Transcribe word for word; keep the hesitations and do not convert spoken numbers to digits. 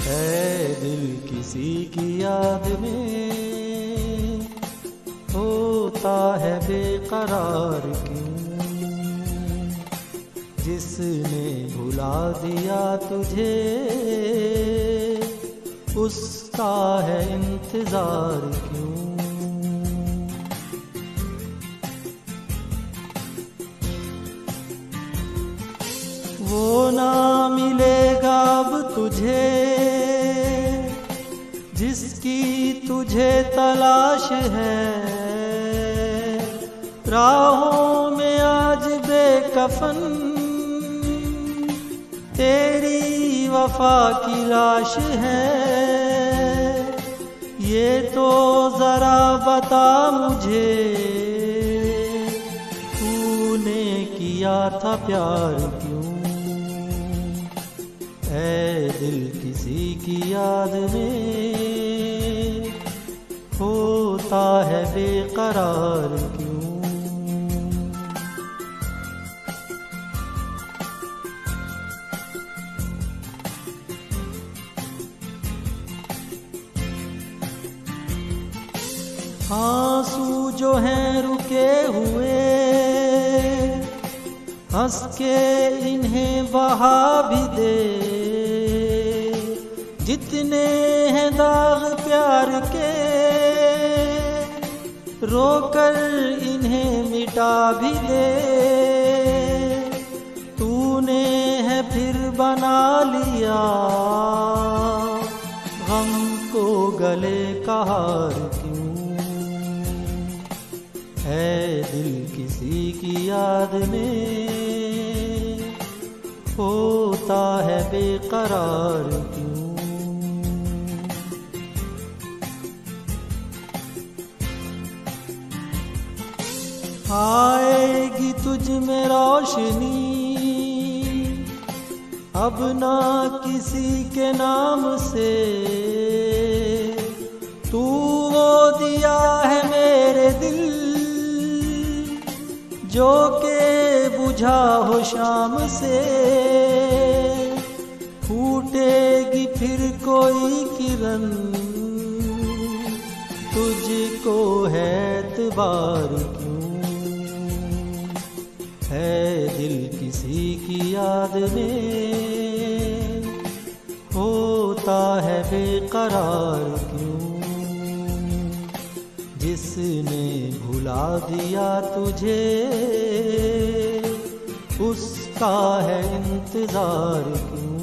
है दिल किसी की याद में होता है बेकरार क्यों, जिसने भुला दिया तुझे उसका है इंतजार क्यों। वो ना मिलेगा अब तुझे जिसकी तुझे तलाश है, राहों में आज बेकफन तेरी वफा की लाश है। ये तो जरा बता मुझे तूने किया था प्यार क्यों, ऐ दिल किसी की याद में होता है बेकरार क्यों। आंसू जो हैं रुके हुए हंस के इन्हें बहा भी दे, जितने हैं दाग प्यार के रोकर इन्हें मिटा भी दे। तूने है फिर बना लिया गम को गले का हार क्यों, है दिल किसी की याद में होता है बेकरार क्यों। आएगी तुझ में रोशनी अब ना किसी के नाम से, तू वो दिया है मेरे दिल जो के बुझा हो शाम से। फूटेगी फिर कोई किरण तुझको है एतबार क्यों, है दिल किसी की याद में होता है बेकरार क्यों, जिसने भुला दिया तुझे उसका है इंतजार क्यों।